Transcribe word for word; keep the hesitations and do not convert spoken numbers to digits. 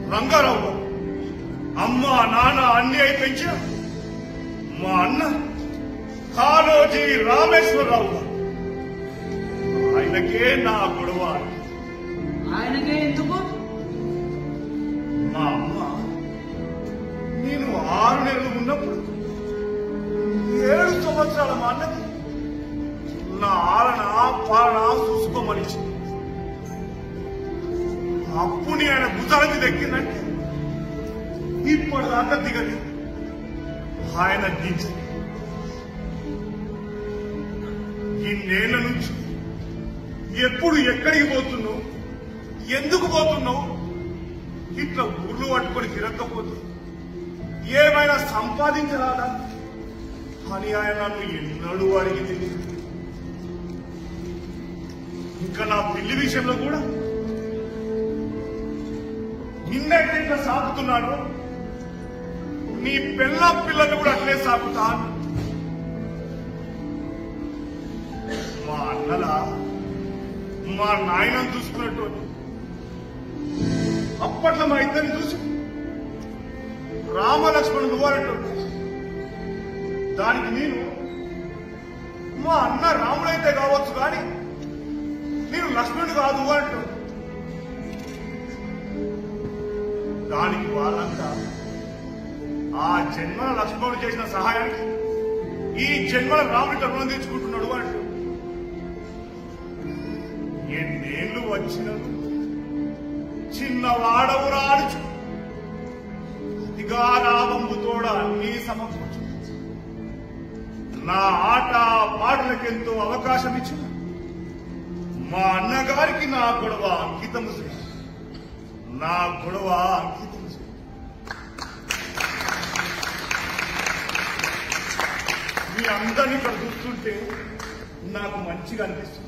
రంగారావు అమ్మ నాన్న అన్ని అయి పెంచిన మా అన్న కాళోజీ రామేశ్వరరావు గారు. ఆయనకే నా గొడవ. ఆయనకే ఎందుకు? మా అమ్మ నేను ఆరు నెలలు ఉన్నప్పుడు ఏడు సంవత్సరాల మా అన్నది నా ఆలన పాలన చూసుకోమనిచ్చింది. అప్పుడు ఆయన భుజాల మీద ఎక్కిందంటే ఇప్పటిదాకా దిగలేదు. ఆయన దించి ఇన్నేళ్ల నుంచి ఎప్పుడు ఎక్కడికి పోతున్నావు, ఎందుకు పోతున్నావు, ఇట్లా ఊర్లు పట్టుకొని తిరగకపోతే ఏమైనా సంపాదించరాదా అని ఆయన నన్ను ఎన్నడూ అడిగింది. ఇంకా నా పిల్లి విషయంలో కూడా నిన్నైతే ఇట్లా సాగుతున్నాను, నీ పిల్ల పిల్లలు కూడా అట్లే సాగుతా. మా అన్నలా మా నాయనని చూసుకున్నట్టు అప్పట్లో మా ఇద్దరిని చూసి రామలక్ష్మణుడు నువ్వనట్టు. దానికి నేను మా అన్న రాముడైతే కావచ్చు కానీ నేను లక్ష్మణుడు కాదు అంటూ. దానికి వాళ్ళంతా ఆ జన్మల లక్ష్మణుడు చేసిన సహాయానికి ఈ జన్మల రాముడికి రుణం తెచ్చుకుంటున్నాడు అంటూ. ఎన్నేళ్లు వచ్చిన చిన్నవాడవు రాడుచు అతిగా రావంబుతోడ అన్నీ సమకూర్చు. నా ఆట పాటలకెంతో అవకాశం ఇచ్చిన మా అన్నగారికి నా గొడవ అంకితము చేయి. నా గొడవ అంకితం చేయి. మీ అందరినీ ఇక్కడ చూస్తుంటే నాకు మంచిగా అనిపిస్తుంది.